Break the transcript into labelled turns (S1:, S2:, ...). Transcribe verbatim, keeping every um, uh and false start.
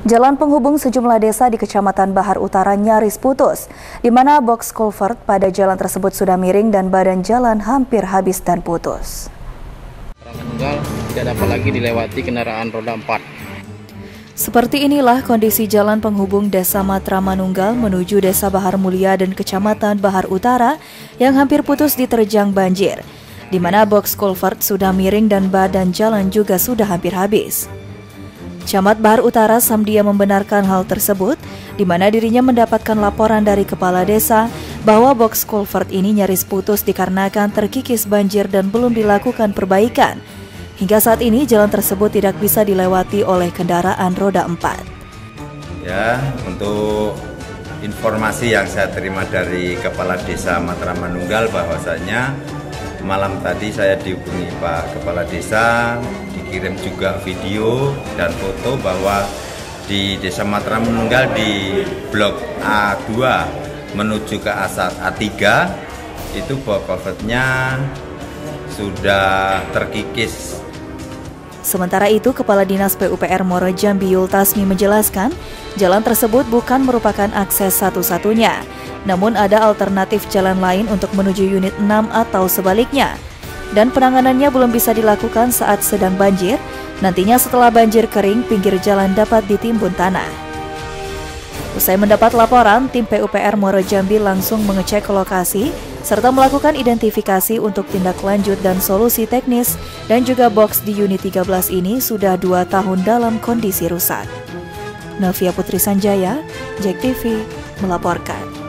S1: Jalan penghubung sejumlah desa di Kecamatan Bahar Utara nyaris putus, di mana box culvert pada jalan tersebut sudah miring dan badan jalan hampir habis dan putus.
S2: Manunggal tidak dapat lagi dilewati kendaraan roda empat.
S1: Seperti inilah kondisi jalan penghubung Desa Matra Manunggal menuju Desa Bahar Mulia dan Kecamatan Bahar Utara yang hampir putus diterjang banjir, di mana box culvert sudah miring dan badan jalan juga sudah hampir habis. Camat Bahar Utara Samdia membenarkan hal tersebut, di mana dirinya mendapatkan laporan dari kepala desa bahwa box culvert ini nyaris putus dikarenakan terkikis banjir dan belum dilakukan perbaikan. Hingga saat ini jalan tersebut tidak bisa dilewati oleh kendaraan roda empat.
S3: Ya, untuk informasi yang saya terima dari Kepala Desa Matra Manunggal bahwasanya malam tadi saya dihubungi Pak Kepala Desa, dikirim juga video dan foto bahwa di Desa Matra Manunggal di blok A dua menuju ke A tiga itu box culvertnya sudah terkikis.
S1: Sementara itu, Kepala Dinas P U P R Muara Jambi Yul Tasmi menjelaskan, jalan tersebut bukan merupakan akses satu-satunya, namun ada alternatif jalan lain untuk menuju unit enam atau sebaliknya. Dan penanganannya belum bisa dilakukan saat sedang banjir, nantinya setelah banjir kering, pinggir jalan dapat ditimbun tanah. Usai mendapat laporan, tim P U P R Muara Jambi langsung mengecek lokasi, serta melakukan identifikasi untuk tindak lanjut dan solusi teknis, dan juga box di unit tiga belas ini sudah dua tahun dalam kondisi rusak. Novia Putri Sanjaya, Jack T V, melaporkan.